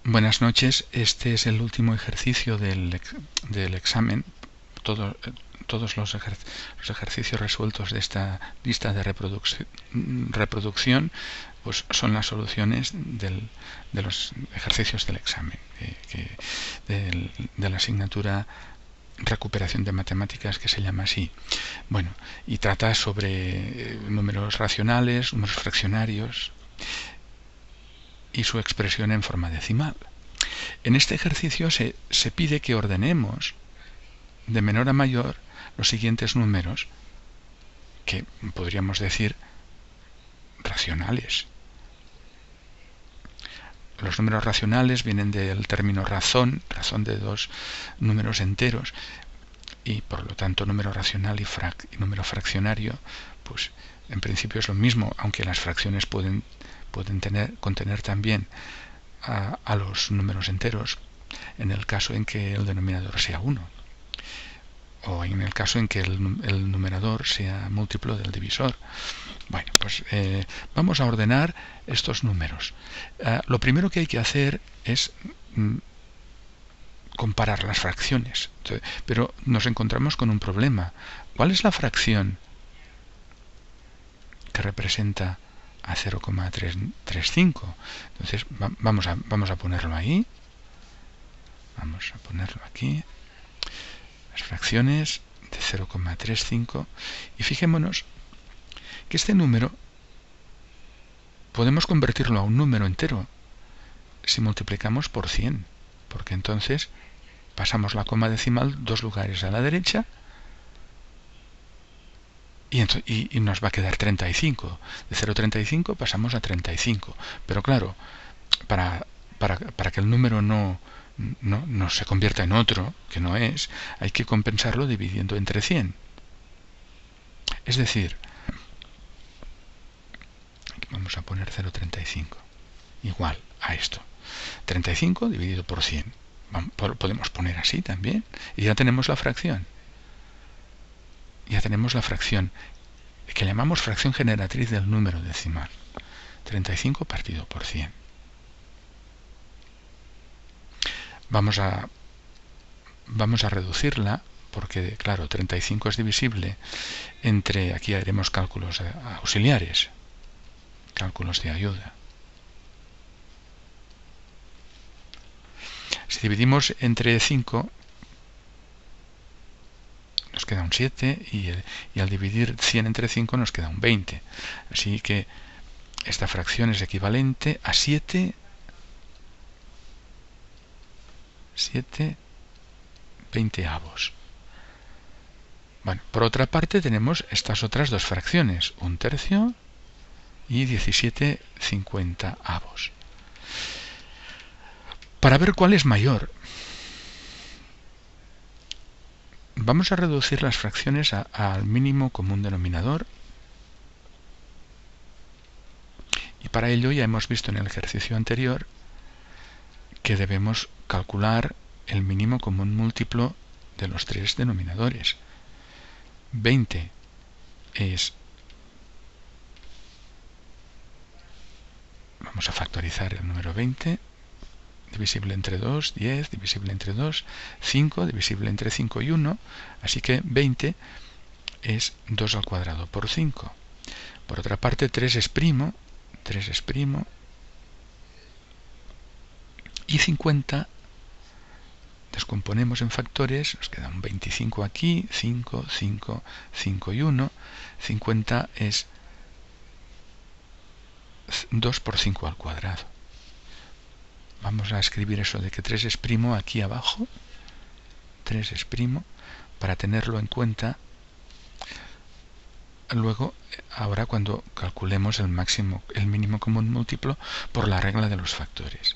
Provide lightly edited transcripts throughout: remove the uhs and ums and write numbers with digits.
Buenas noches. Este es el último ejercicio del examen. Todos los ejercicios resueltos de esta lista de reproducción pues son las soluciones de los ejercicios del examen de la asignatura recuperación de matemáticas, que se llama así. Bueno, y trata sobre números racionales, números fraccionarios y su expresión en forma decimal. En este ejercicio se pide que ordenemos de menor a mayor los siguientes números, que podríamos decir racionales. Los números racionales vienen del término razón de dos números enteros, y por lo tanto número racional y número fraccionario, pues en principio es lo mismo, aunque las fracciones pueden contener también a los números enteros, en el caso en que el denominador sea 1, o en el caso en que el numerador sea múltiplo del divisor. Bueno, pues vamos a ordenar estos números. Lo primero que hay que hacer es comparar las fracciones. Pero nos encontramos con un problema. ¿Cuál es la fracción que representa a 0,335? Entonces vamos a ponerlo ahí. Vamos a ponerlo aquí. Las fracciones de 0,35. Y fijémonos que este número podemos convertirlo a un número entero si multiplicamos por 100, porque entonces pasamos la coma decimal 2 lugares a la derecha y nos va a quedar 35. De 0,35 pasamos a 35. Pero claro, para que el número no se convierta en otro, que no es, hay que compensarlo dividiendo entre 100. Es decir, vamos a poner 0,35 igual a esto. 35 dividido por 100. Podemos poner así también. Y ya tenemos la fracción. Ya tenemos la fracción que llamamos fracción generatriz del número decimal. 35 partido por 100. Vamos a reducirla porque, claro, 35 es divisible entre... Aquí haremos cálculos auxiliares, cálculos de ayuda. Si dividimos entre 5, nos queda un 7, y al dividir 100 entre 5 nos queda un 20. Así que esta fracción es equivalente a 7 veinteavos. Bueno, por otra parte tenemos estas otras dos fracciones, un tercio y 17 cincuentaavos. Para ver cuál es mayor, vamos a reducir las fracciones al mínimo común denominador, y para ello ya hemos visto en el ejercicio anterior que debemos calcular el mínimo común múltiplo de los tres denominadores. 20 es... Vamos a factorizar el número 20. Divisible entre 2, 10, divisible entre 2, 5, divisible entre 5 y 1, así que 20 es 2 al cuadrado por 5. Por otra parte, 3 es primo, y 50 descomponemos en factores, nos queda un 25 aquí, 5, 5, 5 y 1, 50 es 2 por 5 al cuadrado. Vamos a escribir eso de que 3 es primo aquí abajo. 3 es primo, para tenerlo en cuenta luego, ahora cuando calculemos el mínimo común múltiplo por la regla de los factores.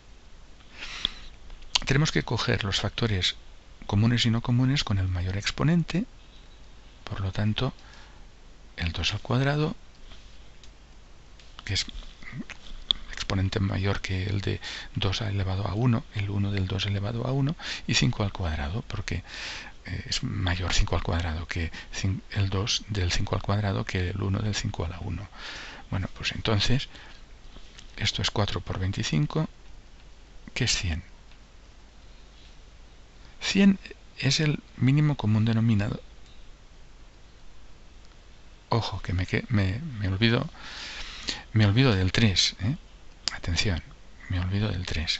Tenemos que coger los factores comunes y no comunes con el mayor exponente. Por lo tanto, el 2 al cuadrado, que es exponente mayor que el de 2 elevado a 1, el 1 del 2 elevado a 1, y 5 al cuadrado, porque es mayor 5 al cuadrado que el 2 del 5 al cuadrado que el 1 del 5 a la 1. Bueno, pues entonces esto es 4 por 25, ¿Qué es 100? 100 es el mínimo común denominador. Ojo, que me olvido del 3. Atención, me olvido del 3.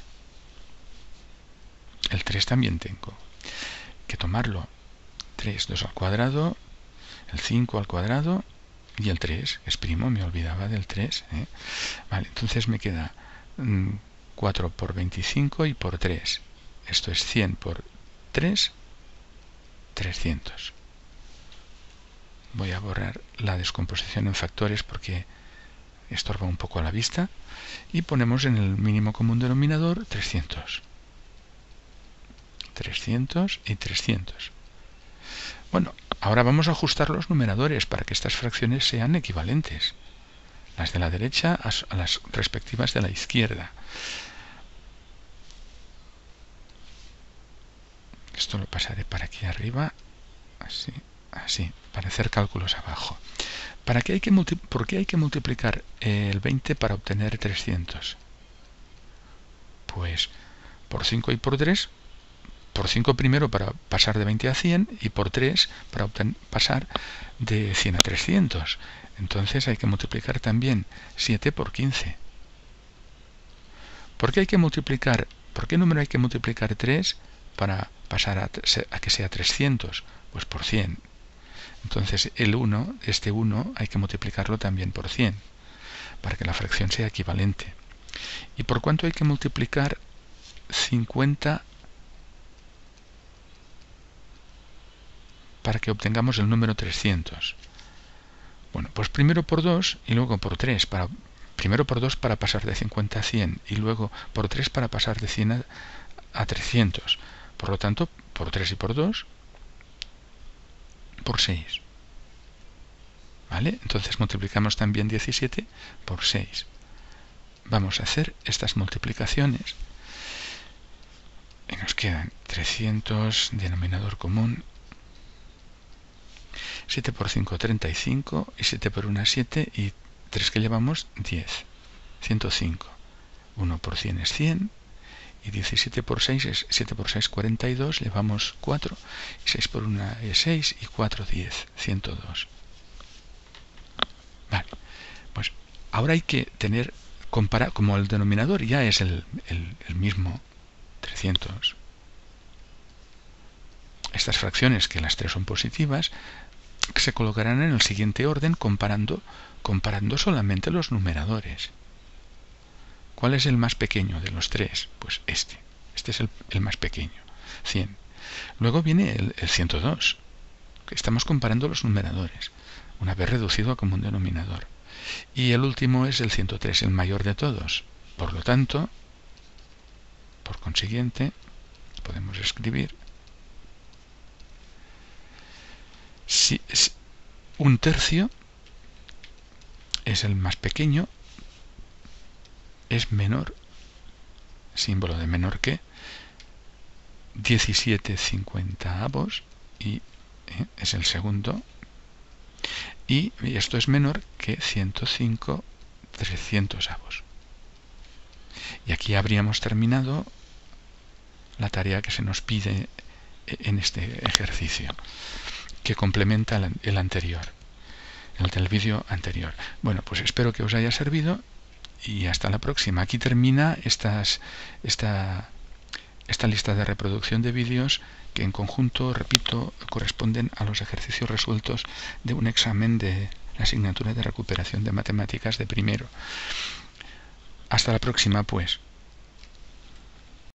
El 3 también tengo que tomarlo. 3, 2 al cuadrado, el 5 al cuadrado y el 3, es primo, me olvidaba del 3. Vale, entonces me queda 4 por 25 y por 3. Esto es 100 por 3, 300. Voy a borrar la descomposición en factores porque estorba un poco a la vista. Y ponemos en el mínimo común denominador 300. 300 y 300. Bueno, ahora vamos a ajustar los numeradores para que estas fracciones sean equivalentes. Las de la derecha a las respectivas de la izquierda. Esto lo pasaré para aquí arriba. Así, para hacer cálculos abajo. ¿Por qué hay que multiplicar el 20 para obtener 300? Pues por 5 y por 3. Por 5 primero para pasar de 20 a 100 y por 3 para pasar de 100 a 300. Entonces hay que multiplicar también 7 por 15. ¿Por qué número hay que multiplicar 3 para pasar a que sea 300? Pues por 100. Entonces el 1, este 1 hay que multiplicarlo también por 100 para que la fracción sea equivalente. ¿Y por cuánto hay que multiplicar 50 para que obtengamos el número 300? Bueno, pues primero por 2 y luego por 3. Primero por 2 para pasar de 50 a 100 y luego por 3 para pasar de 100 a 300. Por lo tanto, por 3 y por 2, por 6. ¿Vale? Entonces multiplicamos también 17 por 6. Vamos a hacer estas multiplicaciones. Y nos quedan 300, denominador común. 7 por 5, 35, y 7 por 1, 7, y 3 que llevamos, 10. 105. 1 por 100 es 100, y 17 por 6 es 7 por 6, 42, llevamos 4, y 6 por 1 es 6, y 4, 10, 102. Vale, pues ahora hay que tener, como el denominador ya es el mismo, 300, estas fracciones, que las 3 son positivas, se colocarán en el siguiente orden comparando solamente los numeradores. ¿Cuál es el más pequeño de los 3? Pues este es el más pequeño, 100. Luego viene el 102, que estamos comparando los numeradores, una vez reducido a común denominador. Y el último es el 103, el mayor de todos. Por lo tanto, por consiguiente, podemos escribir si un tercio es el más pequeño, es menor, símbolo de menor que 17/50, y es el segundo, y esto es menor que 105/300. Y aquí habríamos terminado la tarea que se nos pide en este ejercicio, que complementa el anterior, el del vídeo anterior. Bueno, pues espero que os haya servido y hasta la próxima. Aquí termina esta lista de reproducción de vídeos que en conjunto, repito, corresponden a los ejercicios resueltos de un examen de la asignatura de recuperación de matemáticas de primero. Hasta la próxima, pues.